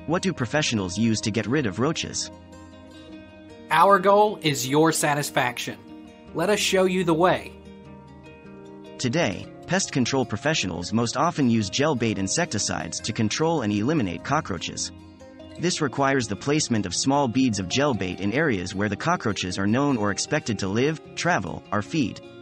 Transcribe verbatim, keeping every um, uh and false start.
What do professionals use to get rid of roaches? Our goal is your satisfaction. Let us show you the way. Today, pest control professionals most often use gel-bait insecticides to control and eliminate cockroaches. This requires the placement of small beads of gel bait in areas where the cockroaches are known or expected to live, travel, or feed.